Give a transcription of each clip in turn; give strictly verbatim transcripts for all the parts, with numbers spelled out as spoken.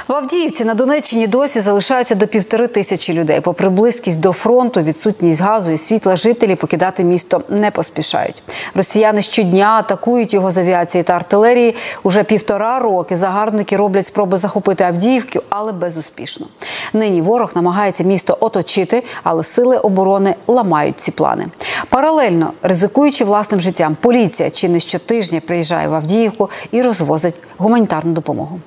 В Авдіївці на Донеччині досі залишаються до півтори тисячі людей. Попри близькість до фронту, відсутність газу і світла, жителі покидати місто не поспішають. Росіяни щодня атакують його з авіації та артилерії. Уже півтора роки загарбники роблять спроби захопити Авдіївку, але безуспішно. Нині ворог намагається місто оточити, але сили оборони ламають ці плани. Паралельно, ризикуючи власним життям, поліція чи не щотижня приїжджає в Авдіївку і розвозить гуманітарну допомогу.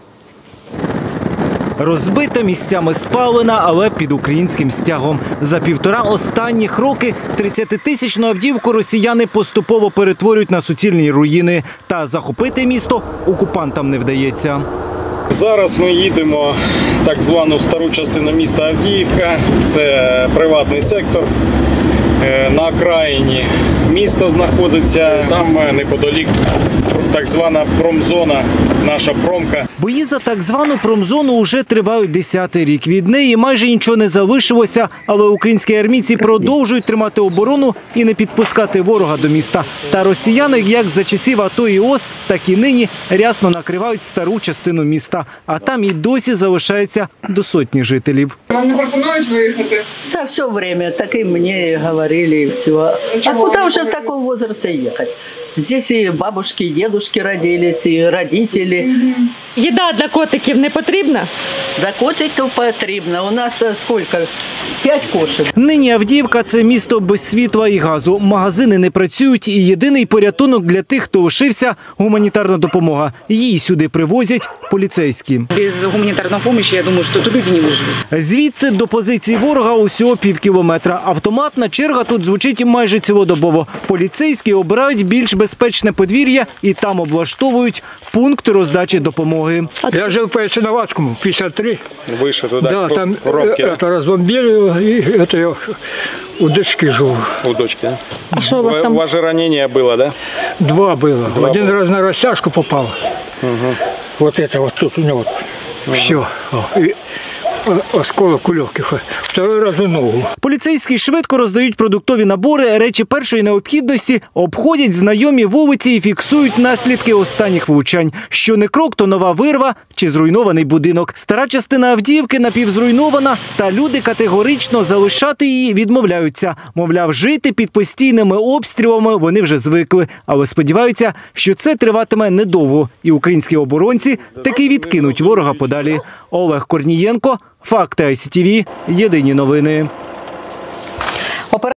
Розбита, місцями спалена, але під українським стягом. За півтора останніх роки тридцятитисячну Авдіївку росіяни поступово перетворюють на суцільні руїни. Та захопити місто окупантам не вдається. Зараз ми їдемо в так звану стару частину міста Авдіївка. Це приватний сектор. На окраїні міста знаходиться, там неподалік так звана промзона, наша промка. Бої за так звану промзону вже тривають десятий рік. Від неї майже нічого не залишилося, але українські армійці продовжують тримати оборону і не підпускати ворога до міста. Та росіяни, як за часів АТО і ООС, так і нині рясно накривають стару частину міста. А там і досі залишається до сотні жителів. Вам не пропонують виїхати? Да, все время, так и мне говорили, и все. А куда уже в таком возрасте ехать? Здесь и бабушки, и дедушки родились, и родители. Їда для котиків не потрібна? Для котиків потрібно. У нас сколько? П'ять кошек. Нині Авдіївка – це місто без світла і газу. Магазини не працюють і єдиний порятунок для тих, хто лишився – гуманітарна допомога. Її сюди привозять поліцейські. Без гуманітарної допомоги, я думаю, що тут люди не виживуть. Звідси до позиції ворога усього пів кілометра. Автоматна черга тут звучить майже цілодобово. Поліцейські обирають більш безпечне подвір'я і там облаштовують пункт роздачі допомоги. Я жил по Ясиноватскому, пятьдесят три. Выше туда, да, там пробки, это да? разбомбили, и это я у дочки жил. У дочки, да? А що у вас там? У вас же ранение было, да? Два было. Два Один было. раз на растяжку попал. Угу. Вот это вот тут у него. Угу. Все. И осколок у легких. Второй раз у ногу. Поліцейські швидко роздають продуктові набори, речі першої необхідності, обходять знайомі вулиці і фіксують наслідки останніх влучань. Що не крок, то нова вирва чи зруйнований будинок. Стара частина Авдіївки напівзруйнована, та люди категорично залишати її відмовляються. Мовляв, жити під постійними обстрілами вони вже звикли. Але сподіваються, що це триватиме недовго. І українські оборонці таки відкинуть ворога подалі. Олег Корнієнко, Факти ай сі ті ві, єдині новини.